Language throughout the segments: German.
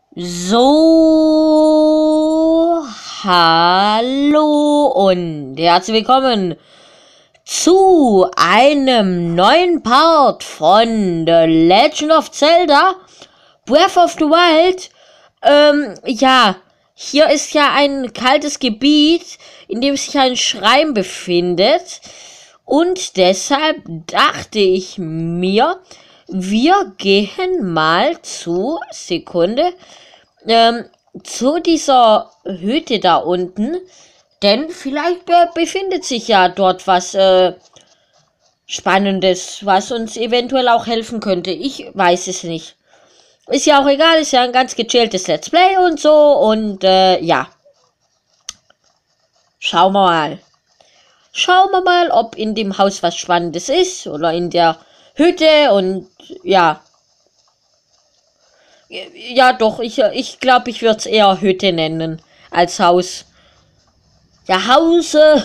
So, hallo und herzlich willkommen zu einem neuen Part von The Legend of Zelda Breath of the Wild. Ja, hier ist ja ein kaltes Gebiet, in dem sich ein Schrein befindet. Und deshalb dachte ich mir, wir gehen mal zu dieser Hütte da unten, denn vielleicht befindet sich ja dort was Spannendes, was uns eventuell auch helfen könnte. Ich weiß es nicht. Ist ja auch egal, ist ja ein ganz gechilltes Let's Play und so und ja. Schauen wir mal. Schauen wir mal, ob in dem Haus was Spannendes ist oder in der Hütte und ja. Ja, doch, ich glaube, ich würde es eher Hütte nennen als Haus. Ja, Hause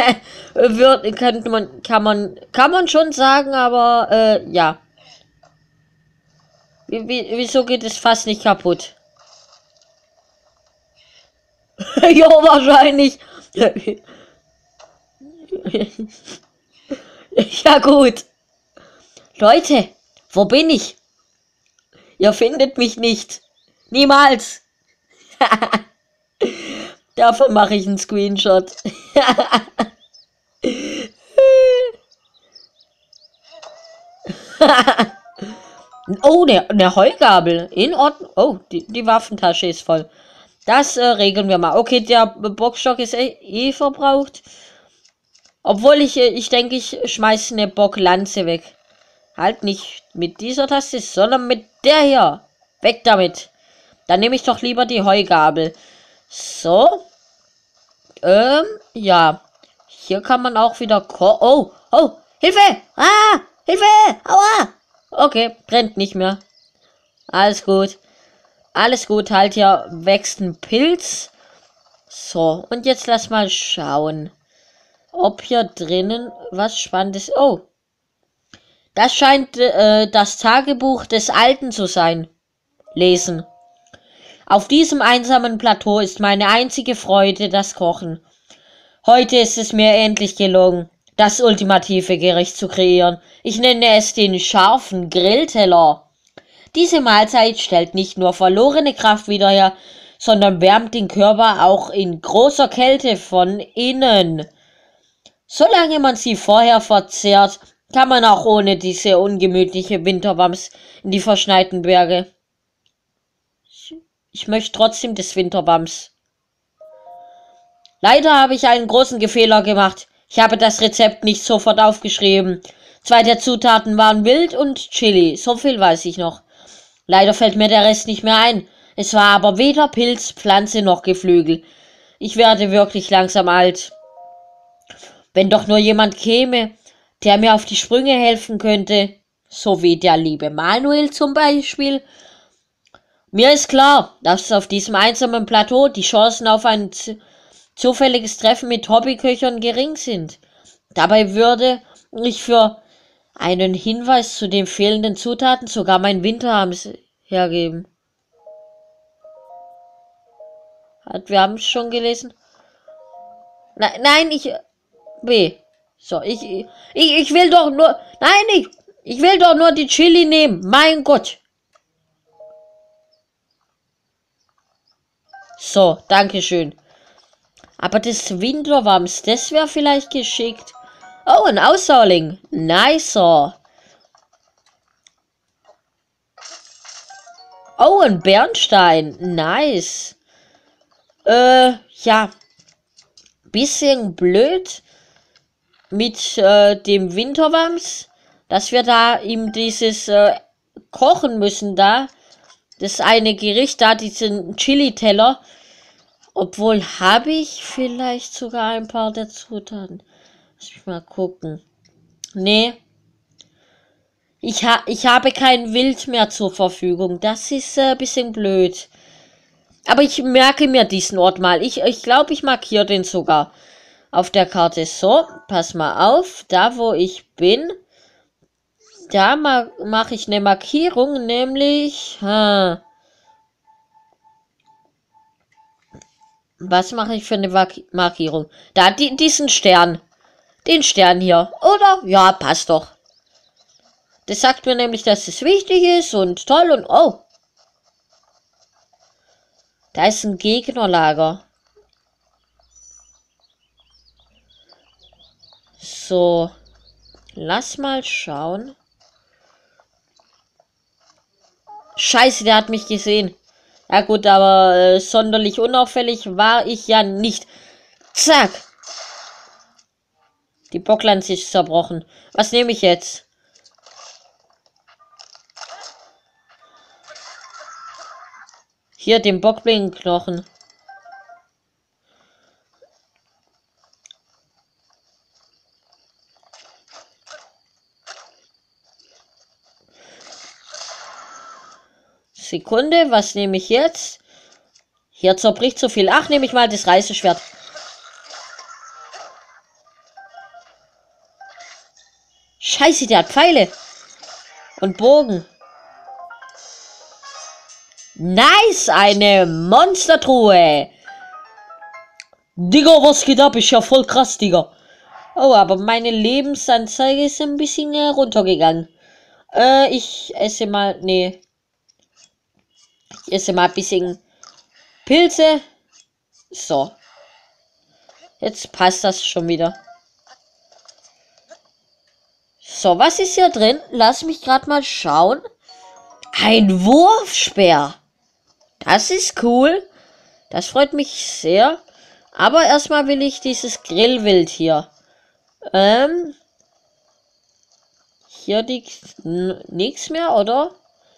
kann man schon sagen, aber ja. Wieso geht es fast nicht kaputt? Ja, wahrscheinlich. Ja, gut. Leute, wo bin ich? Ihr findet mich nicht. Niemals. Davon mache ich einen Screenshot. Oh, eine Heugabel. In Ordnung. Oh, die Waffentasche ist voll. Das regeln wir mal. Okay, der Bockstock ist eh verbraucht. Obwohl ich denke, ich schmeiße eine Bocklanze weg. Halt nicht mit dieser Taste, sondern mit der hier. Weg damit. Dann nehme ich doch lieber die Heugabel. So. Ja. Hier kann man auch wieder oh, Hilfe! Ah! Hilfe! Aua! Okay, brennt nicht mehr. Alles gut. Alles gut, halt, hier wächst ein Pilz. So, und jetzt lass mal schauen, ob hier drinnen was Spannendes... Oh, das scheint das Tagebuch des Alten zu sein. Lesen. Auf diesem einsamen Plateau ist meine einzige Freude das Kochen. Heute ist es mir endlich gelungen, das ultimative Gericht zu kreieren. Ich nenne es den scharfen Grillteller. Diese Mahlzeit stellt nicht nur verlorene Kraft wieder her, sondern wärmt den Körper auch in großer Kälte von innen. Solange man sie vorher verzehrt, kann man auch ohne diese ungemütliche Winterwams in die verschneiten Berge. Ich möchte trotzdem des Winterwams. Leider habe ich einen großen Fehler gemacht. Ich habe das Rezept nicht sofort aufgeschrieben. 2 der Zutaten waren Wild und Chili, so viel weiß ich noch. Leider fällt mir der Rest nicht mehr ein. Es war aber weder Pilz, Pflanze noch Geflügel. Ich werde wirklich langsam alt. Wenn doch nur jemand käme, der mir auf die Sprünge helfen könnte. So wie der liebe Manuel zum Beispiel. Mir ist klar, dass auf diesem einsamen Plateau die Chancen auf ein zufälliges Treffen mit Hobbyköchern gering sind. Dabei würde ich für einen Hinweis zu den fehlenden Zutaten sogar mein Winterhams hergeben. Wir haben es schon gelesen. Nein, B. So, ich will doch nur... Nein, ich will doch nur die Chili nehmen. Mein Gott. So, dankeschön. Aber das Winterwams, das wäre vielleicht geschickt. Oh, ein Aussauling. Nicer. Oh, ein Bernstein. Nice. Ja. Bisschen blöd mit dem Winterwams, dass wir da ihm dieses kochen müssen da. Das eine Gericht da, diesen Chili-Teller. Obwohl, habe ich vielleicht sogar ein paar der Zutaten. Lass mich mal gucken. Nee. Ich habe kein Wild mehr zur Verfügung. Das ist ein bisschen blöd. Aber ich merke mir diesen Ort mal. Ich glaube, ich markiere den sogar auf der Karte. So, pass mal auf. Da, wo ich bin, da mache ich eine Markierung, nämlich... Was mache ich für eine Markierung? Da, diesen Stern. Den Stern hier. Oder? Ja, passt doch. Das sagt mir nämlich, dass es wichtig ist und toll und... Oh. Da ist ein Gegnerlager. So. Lass mal schauen. Scheiße, der hat mich gesehen. Ja gut, aber sonderlich unauffällig war ich ja nicht. Zack. Die Bocklanze ist zerbrochen. Was nehme ich jetzt? Hier, den Bockblinkenknochen. Sekunde, was nehme ich jetzt? Hier zerbricht so viel. Ach, nehme ich mal das Reißeschwert. Scheiße, der hat Pfeile. Und Bogen. Nice, eine Monstertruhe. Digga, was geht ab? Ist ja voll krass, Digga. Oh, aber meine Lebensanzeige ist ein bisschen runtergegangen. Ich esse mal... Nee. Ich esse mal ein bisschen Pilze. So. Jetzt passt das schon wieder. So, was ist hier drin? Lass mich gerade mal schauen. Ein Wurfspeer. Das ist cool. Das freut mich sehr. Aber erstmal will ich dieses Grillwild hier. Hier liegt nichts mehr, oder?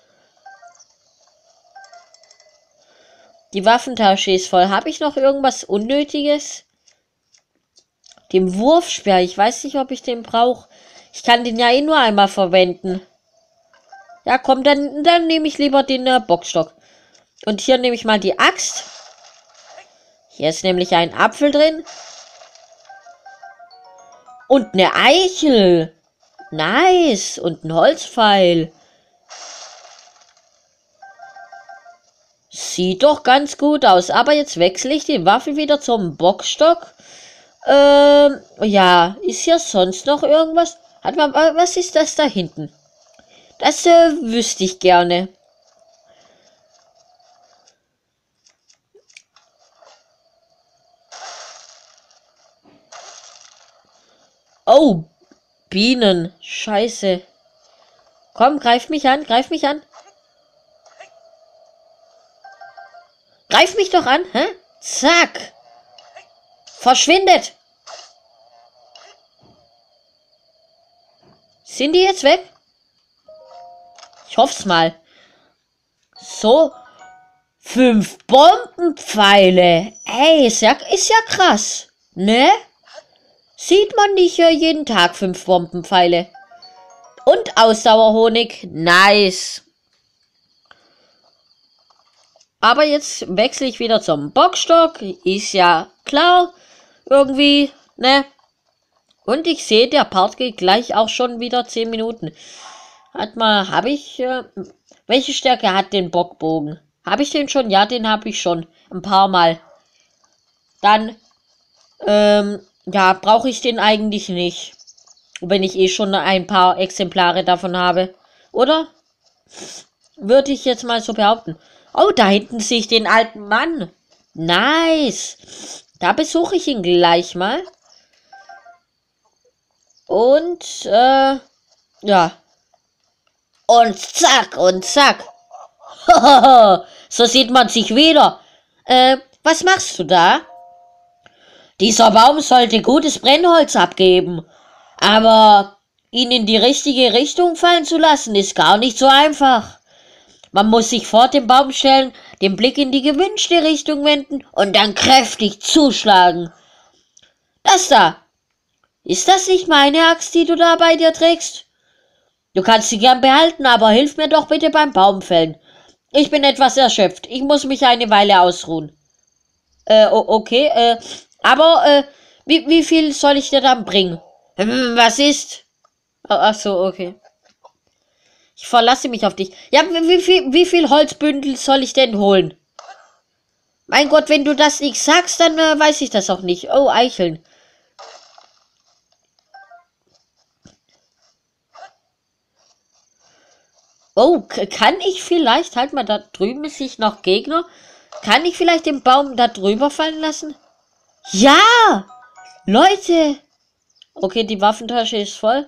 Die Waffentasche ist voll. Habe ich noch irgendwas Unnötiges? Den Wurfspeer. Ich weiß nicht, ob ich den brauche. Ich kann den ja eh nur einmal verwenden. Ja, komm, dann nehme ich lieber den Bockstock. Und hier nehme ich mal die Axt. Hier ist nämlich ein Apfel drin. Und eine Eichel. Nice. Und ein Holzpfeil. Sieht doch ganz gut aus. Aber jetzt wechsle ich die Waffe wieder zum Bockstock. Ja. Ist hier sonst noch irgendwas? Hat man, was ist das da hinten? Das wüsste ich gerne. Oh, Bienen. Scheiße. Komm, greif mich an, greif mich an. Greif mich doch an, hä? Zack. Verschwindet. Sind die jetzt weg? Ich hoff's mal. So. 5 Bombenpfeile. Ey, ist ja krass. Ne? Sieht man nicht jeden Tag 5 Bombenpfeile. Und Ausdauerhonig. Nice. Aber jetzt wechsle ich wieder zum Bockstock. Ist ja klar. Irgendwie, ne? Und ich sehe, der Part geht gleich auch schon wieder 10 Minuten. Habe ich... welche Stärke hat den Bockbogen? Habe ich den schon? Ja, den habe ich schon. Ein paar Mal. Dann, ja, brauche ich den eigentlich nicht. Wenn ich eh schon ein paar Exemplare davon habe. Oder? Würde ich jetzt mal so behaupten. Oh, da hinten sehe ich den alten Mann. Nice. Da besuche ich ihn gleich mal. Und, ja. Und zack, und zack. So sieht man sich wieder. Was machst du da? Dieser Baum sollte gutes Brennholz abgeben. Aber ihn in die richtige Richtung fallen zu lassen, ist gar nicht so einfach. Man muss sich vor den Baum stellen, den Blick in die gewünschte Richtung wenden und dann kräftig zuschlagen. Das da. Ist das nicht meine Axt, die du da bei dir trägst? Du kannst sie gern behalten, aber hilf mir doch bitte beim Baumfällen. Ich bin etwas erschöpft. Ich muss mich eine Weile ausruhen. Okay, aber, wie viel soll ich dir dann bringen? Was ist? Ach so, okay. Ich verlasse mich auf dich. Ja, wie viel Holzbündel soll ich denn holen? Mein Gott, wenn du das nicht sagst, dann weiß ich das auch nicht. Oh, Eicheln. Oh, kann ich vielleicht, halt mal, da drüben ist sich noch Gegner. Kann ich vielleicht den Baum da drüber fallen lassen? Ja! Leute! Okay, die Waffentasche ist voll.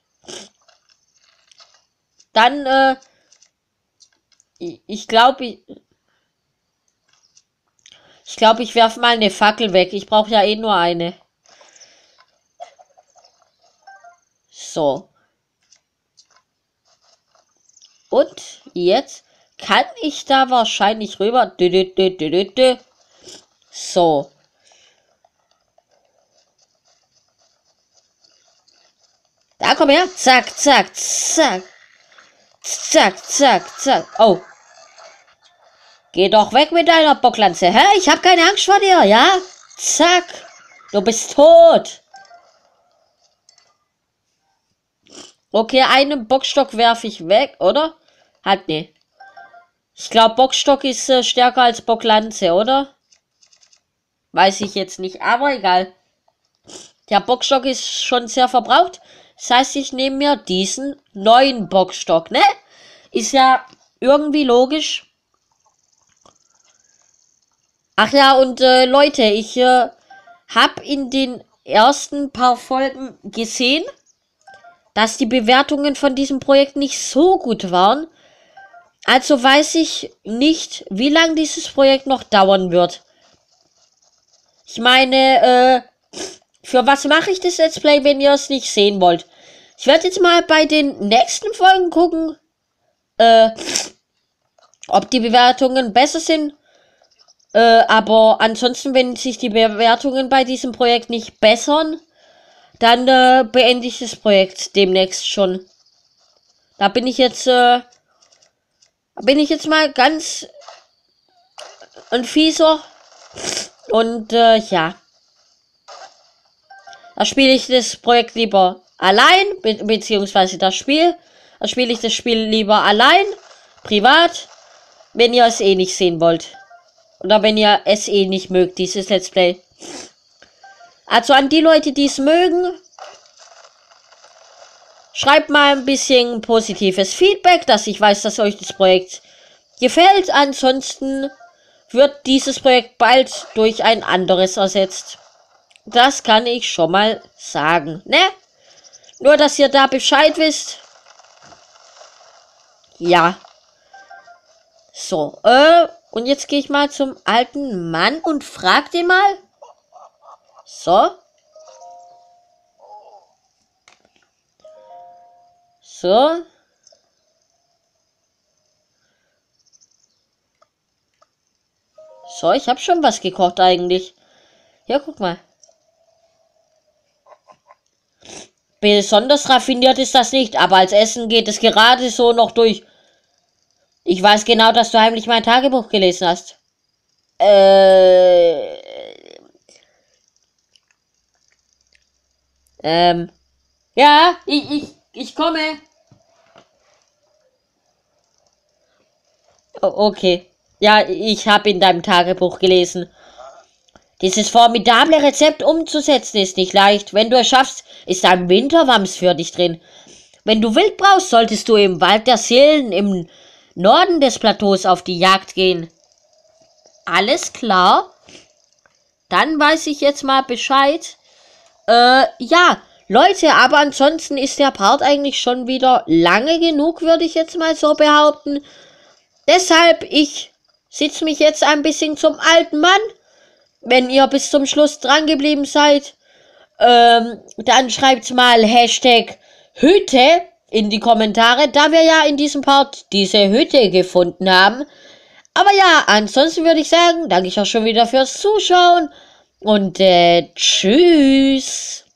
Dann, ich glaube, ich werfe mal eine Fackel weg. Ich brauche ja eh nur eine. So. Und jetzt kann ich da wahrscheinlich rüber. So. Da, komm her. Zack, zack, zack. Zack, zack, zack. Oh. Geh doch weg mit deiner Bocklanze. Hä? Ich habe keine Angst vor dir, ja? Zack. Du bist tot. Okay, einen Bockstock werfe ich weg, oder? Halt, nee. Ich glaube, Bockstock ist stärker als Bocklanze, oder? Weiß ich jetzt nicht, aber egal. Der Bockstock ist schon sehr verbraucht. Das heißt, ich nehme mir diesen neuen Bockstock, ne? Ist ja irgendwie logisch. Ach ja, und Leute, ich habe in den ersten paar Folgen gesehen, dass die Bewertungen von diesem Projekt nicht so gut waren. Also weiß ich nicht, wie lange dieses Projekt noch dauern wird. Ich meine, für was mache ich das Let's Play, wenn ihr es nicht sehen wollt? Ich werde jetzt mal bei den nächsten Folgen gucken, ob die Bewertungen besser sind. Aber ansonsten, wenn sich die Bewertungen bei diesem Projekt nicht bessern, dann beende ich das Projekt demnächst schon. Da bin ich jetzt mal ganz ein Fieser. Und ja. Da spiele ich das Projekt lieber allein, beziehungsweise da spiele ich das Spiel lieber allein, privat, wenn ihr es eh nicht sehen wollt. Oder wenn ihr es eh nicht mögt, dieses Let's Play. Also an die Leute, die es mögen, schreibt mal ein bisschen positives Feedback, dass ich weiß, dass euch das Projekt gefällt. Ansonsten wird dieses Projekt bald durch ein anderes ersetzt. Das kann ich schon mal sagen, ne? Nur, dass ihr da Bescheid wisst. Ja. So, und jetzt gehe ich mal zum alten Mann und frag den mal. So. So. So, ich habe schon was gekocht eigentlich. Ja, guck mal. Besonders raffiniert ist das nicht, aber als Essen geht es gerade so noch durch. Ich weiß genau, dass du heimlich mein Tagebuch gelesen hast. Ja, ich komme. Oh, okay. Ja, ich habe in deinem Tagebuch gelesen. Dieses formidable Rezept umzusetzen ist nicht leicht. Wenn du es schaffst, ist ein Winterwams für dich drin. Wenn du Wild brauchst, solltest du im Wald der Seelen im Norden des Plateaus auf die Jagd gehen. Alles klar? Dann weiß ich jetzt mal Bescheid. Ja, Leute, aber ansonsten ist der Part eigentlich schon wieder lange genug, würde ich jetzt mal so behaupten. Deshalb, ich sitze mich jetzt ein bisschen zum alten Mann. Wenn ihr bis zum Schluss dran geblieben seid, dann schreibt mal Hashtag Hütte in die Kommentare, da wir ja in diesem Part diese Hütte gefunden haben. Aber ja, ansonsten würde ich sagen, danke ich auch schon wieder fürs Zuschauen und tschüss.